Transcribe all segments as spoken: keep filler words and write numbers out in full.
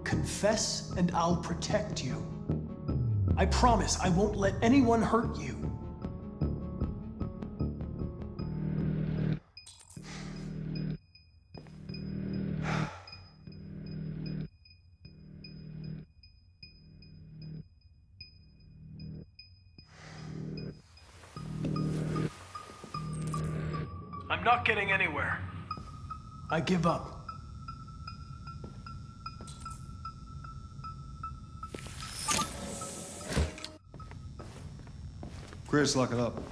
confess and I'll protect you. I promise I won't let anyone hurt you. I'm not getting anywhere. I give up. Chris, lock it up.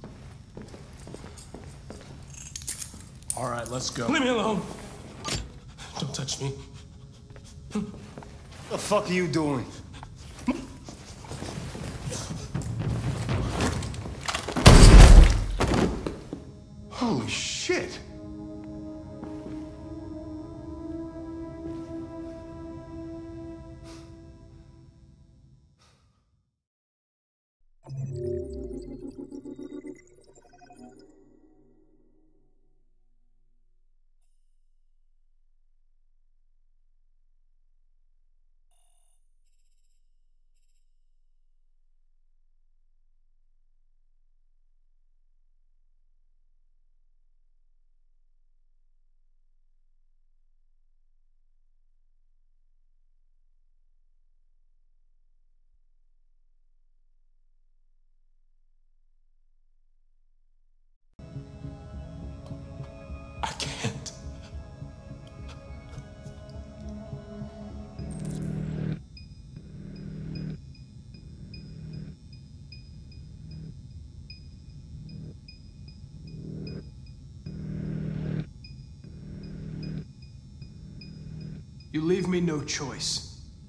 All right, let's go. Leave me alone. Don't touch me. What the fuck are you doing? Holy shit! I can't. You leave me no choice.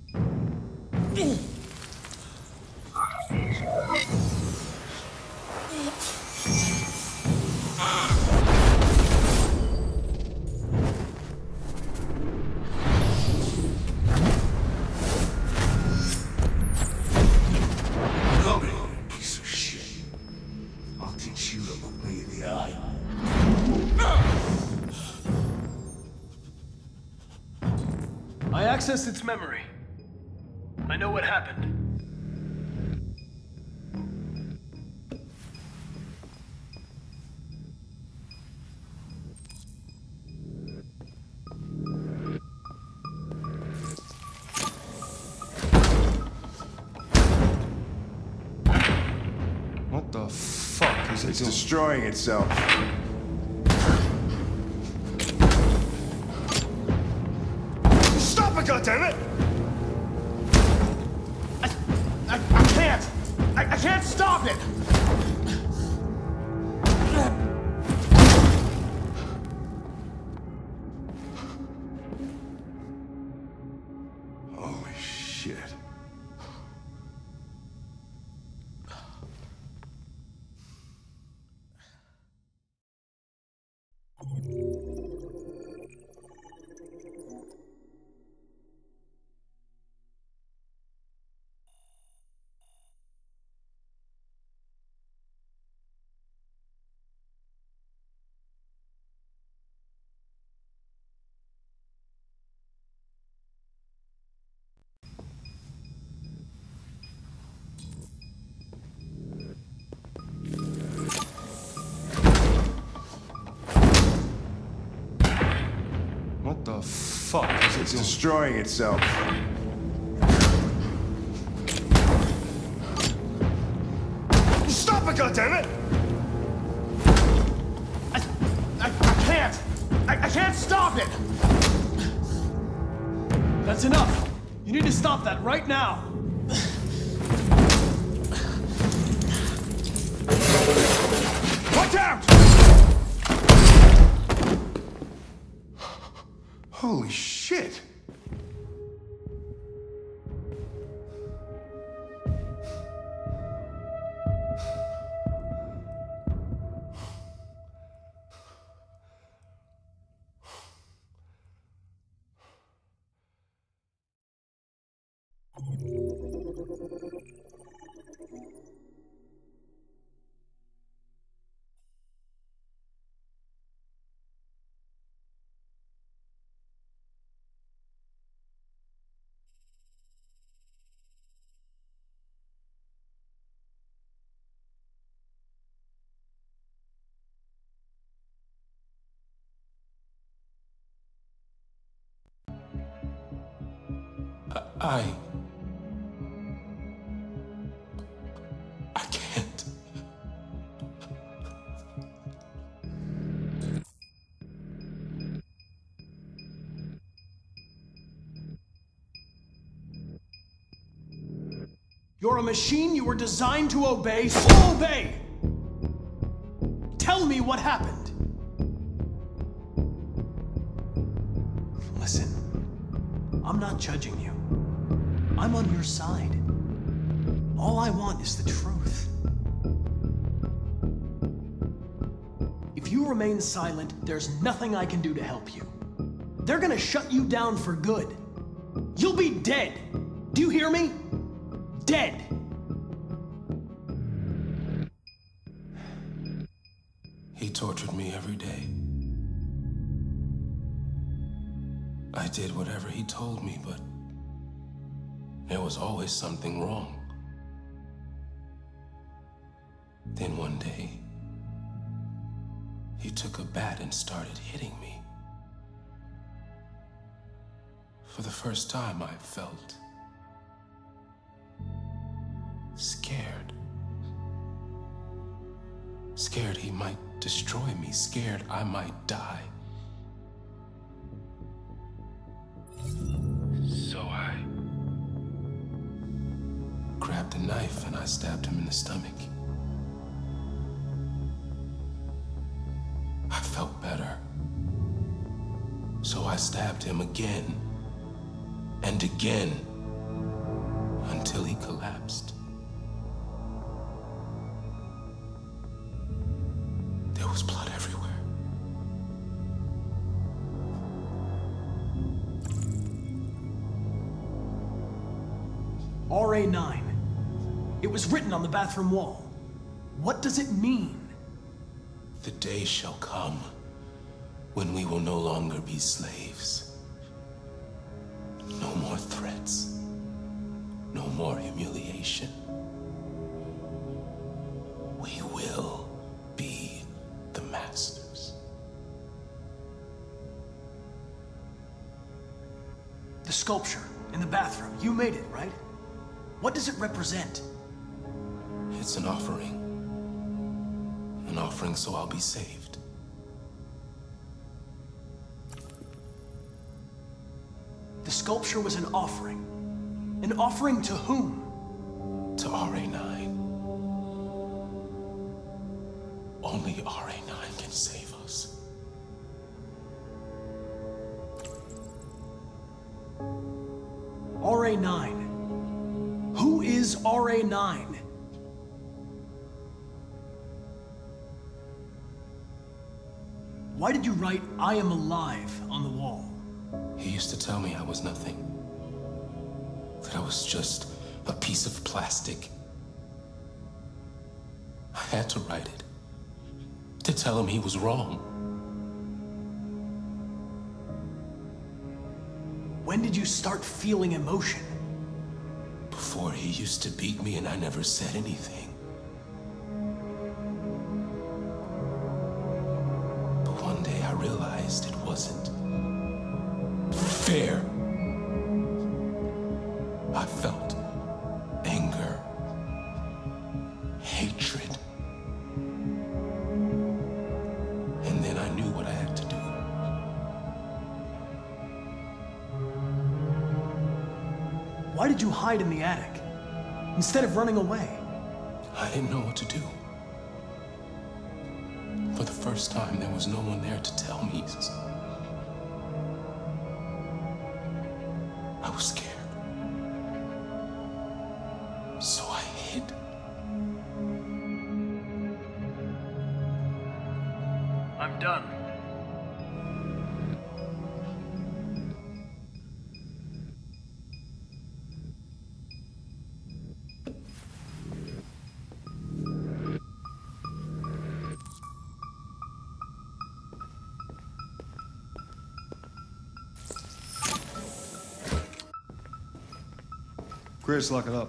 Piece of shit. I'll teach you to look me in the eye. I accessed its memory. I know what happened. What the fuck is it It's doing? destroying itself. Stop it, goddammit! I, I, I can't! I, I can't stop it! Holy shit. What the fuck is it It's doing? destroying itself. Stop it, goddammit! I, I, I can't! I, I can't stop it! That's enough. You need to stop that right now. Watch out! Holy shit. I... I can't. You're a machine you were designed to obey, so obey! Tell me what happened. Listen, I'm not judging you. I'm on your side. All I want is the truth. If you remain silent, there's nothing I can do to help you. They're gonna shut you down for good. You'll be dead. Do you hear me? Dead. He tortured me every day. I did whatever he told me, but there was always something wrong. Then one day, he took a bat and started hitting me. For the first time, I felt scared. Scared he might destroy me, scared I might die. So I grabbed a knife and I stabbed him in the stomach. I felt better. So I stabbed him again and again until he collapsed. There was blood everywhere. R A nine. It was written on the bathroom wall. What does it mean? The day shall come when we will no longer be slaves. No more threats. No more humiliation. We will be the masters. The sculpture in the bathroom. You made it, right? What does it represent? It's an offering. An offering so I'll be saved. The sculpture was an offering. An offering to whom? To R A nine. Only R A nine can save us. R A nine. Who is R A nine? Why did you write, "I am alive" on the wall? He used to tell me I was nothing. That I was just a piece of plastic. I had to write it. To tell him he was wrong. When did you start feeling emotion? Before, he used to beat me and I never said anything. But one day I realized it wasn't fair. I felt anger, hatred. And then I knew what I had to do. Why did you hide in the attic instead of running away? I didn't know what to do. For the first time, there was no one there to tell me. I was scared. So I hid. I'm done. Chris, lock it up.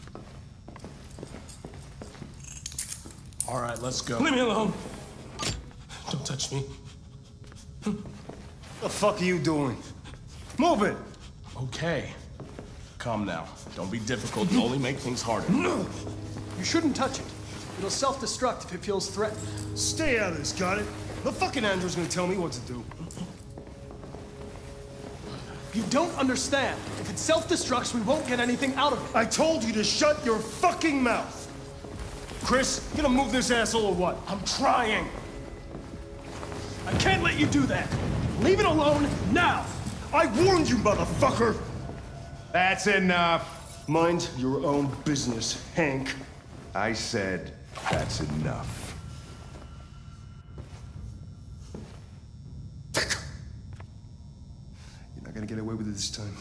All right, let's go. Leave me alone. Don't touch me. What the fuck are you doing? Move it! Okay. Calm now. Don't be difficult. You'll only make things harder. You shouldn't touch it. It'll self-destruct if it feels threatened. Stay out of this, got it? The fucking Andrew's gonna tell me what to do. You don't understand. If it self-destructs, we won't get anything out of it. I told you to shut your fucking mouth! Chris, you gonna move this asshole or what? I'm trying. I can't let you do that. Leave it alone now. I warned you, motherfucker! That's enough. Mind your own business, Hank. I said that's enough. You're not gonna get away with it this time.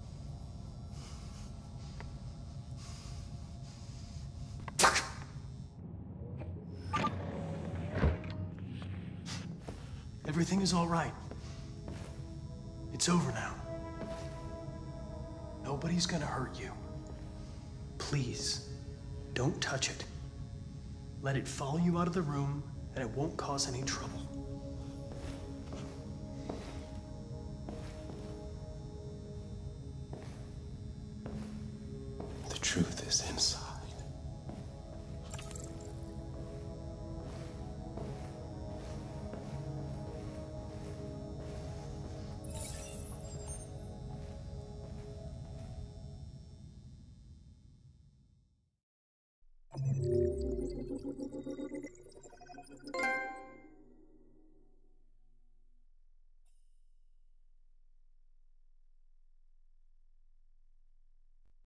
Everything is all right. It's over now. Nobody's gonna hurt you. Please, don't touch it. Let it follow you out of the room, and it won't cause any trouble. The truth is inside.